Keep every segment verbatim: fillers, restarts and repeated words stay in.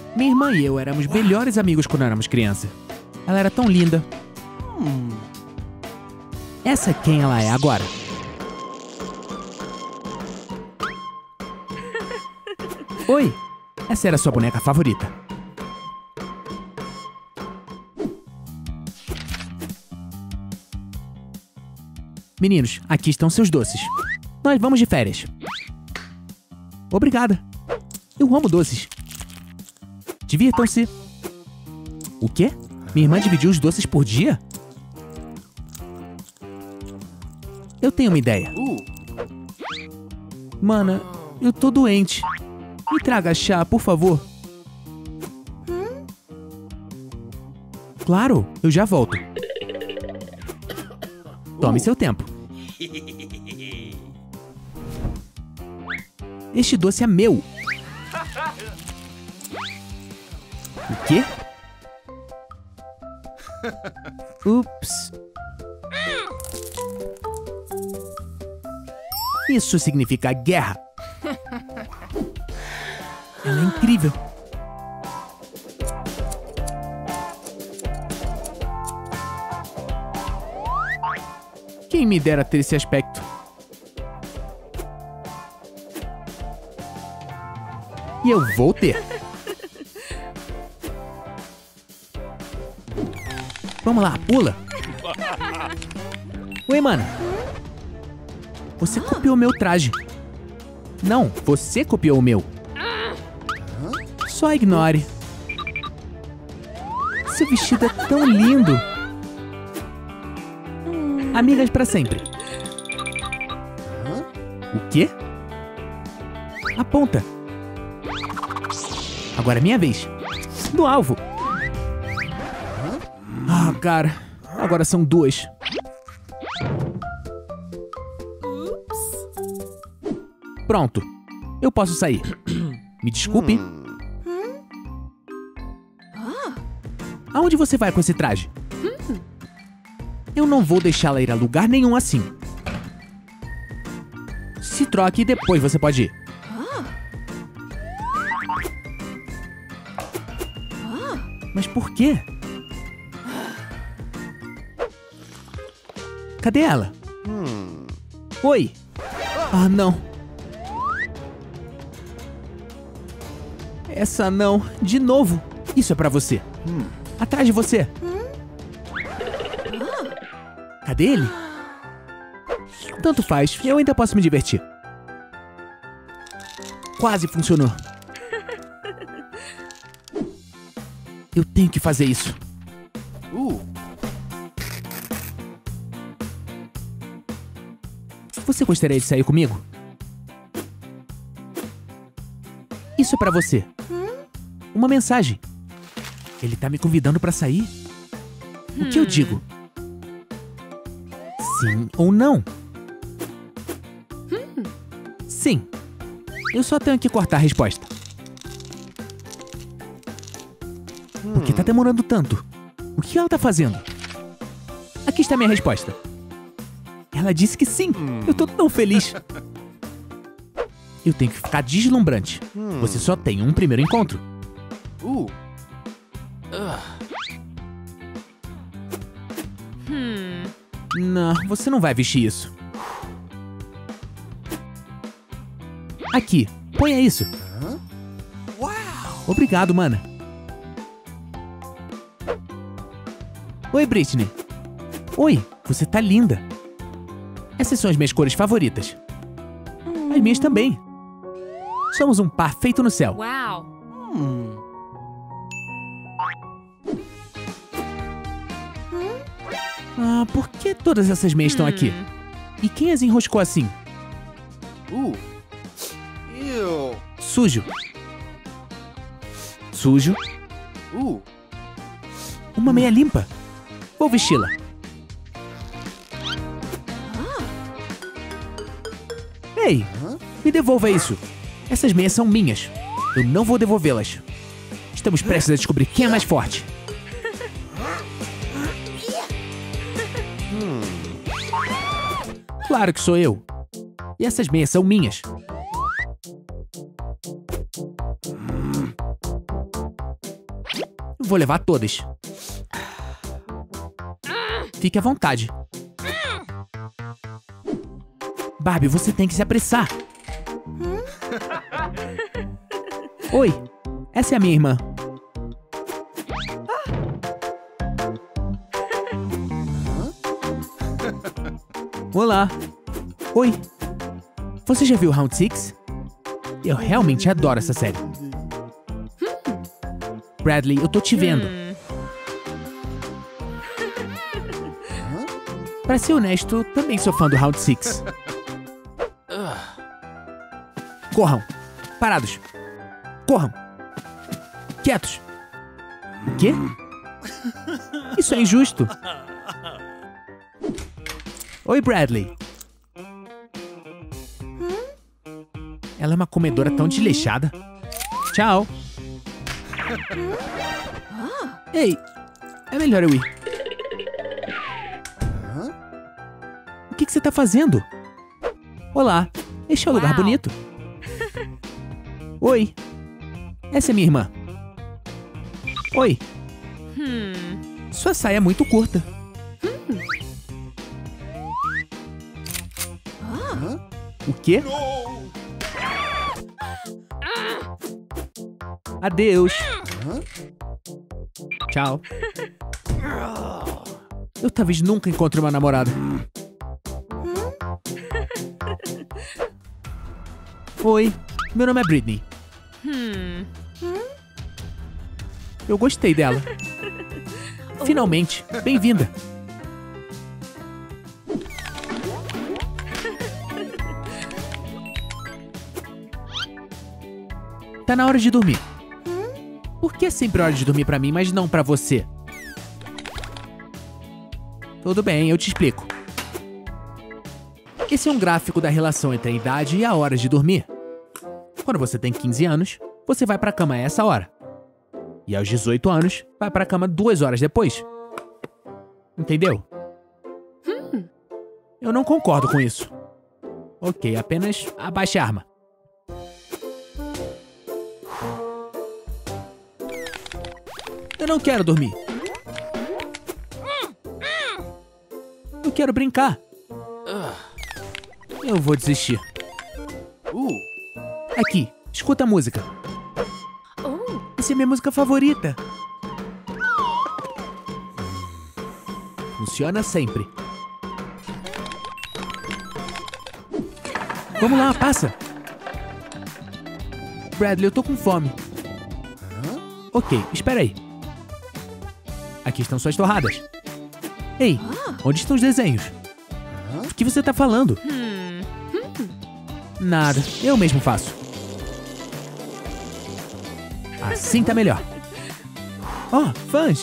Minha irmã e eu éramos melhores amigos quando éramos criança. Ela era tão linda. Hum. Essa é quem ela é agora. Oi, essa era a sua boneca favorita. Meninos, aqui estão seus doces. Nós vamos de férias. Obrigada. Eu amo doces. Divirtam-se. O quê? Minha irmã dividiu os doces por dia? Eu tenho uma ideia. Mana, eu tô doente. Me traga chá, por favor. Claro, eu já volto. Tome seu tempo. Este doce é meu. O quê? Ups. Isso significa guerra. Ela é incrível. Quem me dera ter esse aspecto. E eu vou ter. Vamos lá, pula. Oi, mano. Você copiou meu traje. Não, você copiou o meu. Só ignore. Seu vestido é tão lindo. Amigas pra sempre. O quê? Aponta. Agora é minha vez. No alvo. Ah, cara. Agora são duas. Pronto. Eu posso sair. Me desculpe. Aonde você vai com esse traje? Eu não vou deixá-la ir a lugar nenhum assim. Se troque e depois você pode ir. Mas por quê? Cadê ela? Oi. Ah, não. Essa não. De novo. Isso é pra você. Atrás de você. Cadê ele? Tanto faz, eu ainda posso me divertir. Quase funcionou. Eu tenho que fazer isso. Uh. Você gostaria de sair comigo? Isso é pra você. Uma mensagem. Ele tá me convidando pra sair? O que eu digo? Sim ou não? Sim. Eu só tenho que cortar a resposta. Por que tá demorando tanto? O que ela tá fazendo? Aqui está a minha resposta. Ela disse que sim. Eu tô tão feliz. Eu tenho que ficar deslumbrante. Você só tem um primeiro encontro. Uh. Não, você não vai vestir isso. Aqui, ponha isso. Obrigado, mana. Oi, Britney. Oi, você tá linda. Essas são as minhas cores favoritas. As minhas também. Somos um par feito no céu. Uau! Hum. Ah, por que todas essas meias estão aqui? E quem as enroscou assim? Uh. Ew. Sujo. Sujo. Uh. Uma meia limpa. Vou vesti-la. Ei, me devolva isso. Essas meias são minhas. Eu não vou devolvê-las. Estamos prestes a descobrir quem é mais forte. Claro que sou eu. E essas meias são minhas. Vou levar todas. Fique à vontade. Barbie, você tem que se apressar. Oi, essa é a minha irmã. Olá. Oi. Você já viu Round Six? Eu realmente adoro essa série. Bradley, eu tô te vendo. Pra ser honesto, também sou fã do Round Six. Corram. Parados. Corram. Quietos. O quê? Isso é injusto. Oi, Bradley. Ela é uma comedora tão desleixada. Tchau. Ei, é melhor eu ir. O que que você tá fazendo? Olá, este é o lugar bonito. Oi, essa é minha irmã. Oi. Sua saia é muito curta. O quê? Adeus. Tchau. Eu talvez nunca encontre uma namorada. Oi, meu nome é Britney. Eu gostei dela. Finalmente, bem-vinda. Tá na hora de dormir. Por que é sempre hora de dormir pra mim, mas não pra você? Tudo bem, eu te explico. Esse é um gráfico da relação entre a idade e a hora de dormir. Quando você tem quinze anos, você vai pra cama a essa hora. E aos dezoito anos, vai pra cama duas horas depois. Entendeu? Eu não concordo com isso. Ok, apenas abaixe a arma. Eu não quero dormir. Eu quero brincar. Eu vou desistir. Aqui, escuta a música. Essa é minha música favorita. Funciona sempre. Vamos lá, passa. Bradley, eu tô com fome. Ok, espera aí. Aqui estão suas torradas. Ei, onde estão os desenhos? O que você tá falando? Nada, eu mesmo faço. Assim tá melhor. Oh, fãs!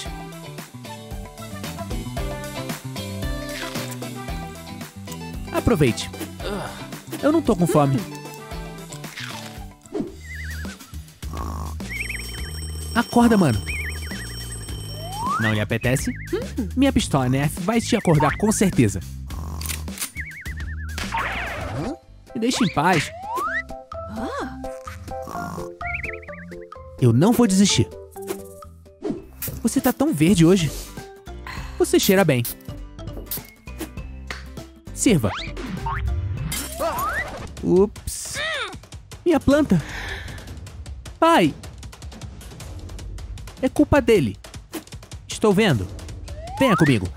Aproveite. Eu não tô com fome. Acorda, mano. Não lhe apetece? Minha pistola Nerf vai te acordar com certeza. Me deixe em paz. Eu não vou desistir. Você tá tão verde hoje. Você cheira bem. Sirva. Ups. Minha planta. Pai. É culpa dele. Estou vendo. Venha comigo.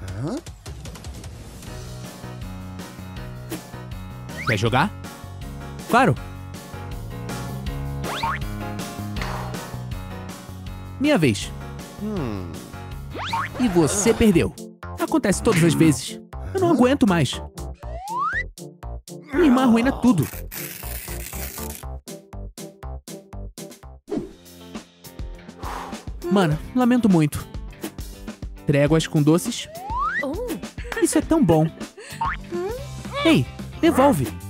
Quer jogar? Claro. Minha vez. E você perdeu. Acontece todas as vezes. Eu não aguento mais. Minha irmã arruína tudo. Mano, lamento muito. Tréguas com doces? Isso é tão bom. Ei, devolve.